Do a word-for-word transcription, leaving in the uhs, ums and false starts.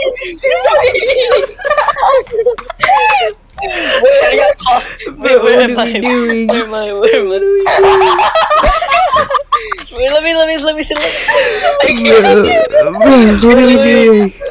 Wait, I got caught. Wait, where am I? Doing? Where am I? Where am I? Wait, let me, let me, let me see. Let me see. I can't. Bro, what are we doing?